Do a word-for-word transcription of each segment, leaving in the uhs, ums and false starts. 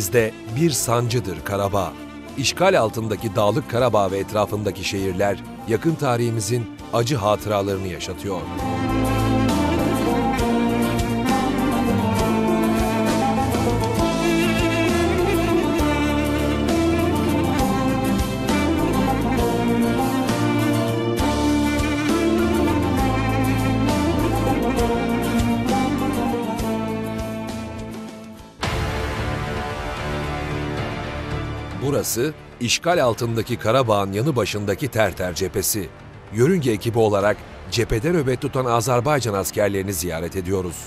tarihimizde bir sancıdır Karabağ. İşgal altındaki Dağlık Karabağ ve etrafındaki şehirler yakın tarihimizin acı hatıralarını yaşatıyor. Burası, işgal altındaki Karabağ'ın yanı başındaki Terter cephesi. Yörünge ekibi olarak cephede nöbet tutan Azerbaycan askerlerini ziyaret ediyoruz.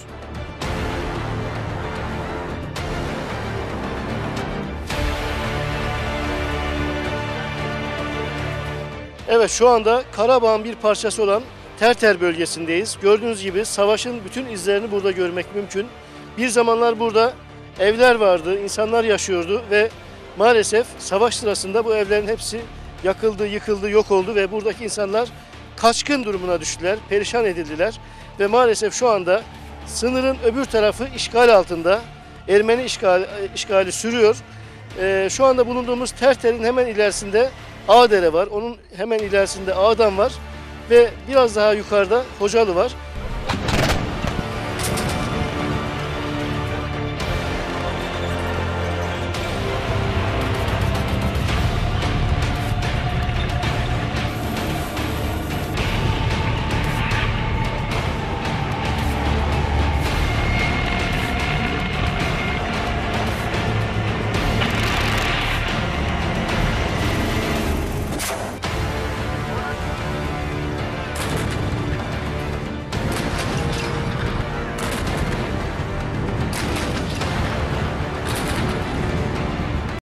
Evet, şu anda Karabağ'ın bir parçası olan Terter bölgesindeyiz. Gördüğünüz gibi savaşın bütün izlerini burada görmek mümkün. Bir zamanlar burada evler vardı, insanlar yaşıyordu ve maalesef savaş sırasında bu evlerin hepsi yakıldı, yıkıldı, yok oldu ve buradaki insanlar kaçkın durumuna düştüler, perişan edildiler. Ve maalesef şu anda sınırın öbür tarafı işgal altında, Ermeni işgali, işgali sürüyor. Ee, şu anda bulunduğumuz Terter'in hemen ilerisinde Ağdere var, onun hemen ilerisinde Ağdam var ve biraz daha yukarıda Hocalı var.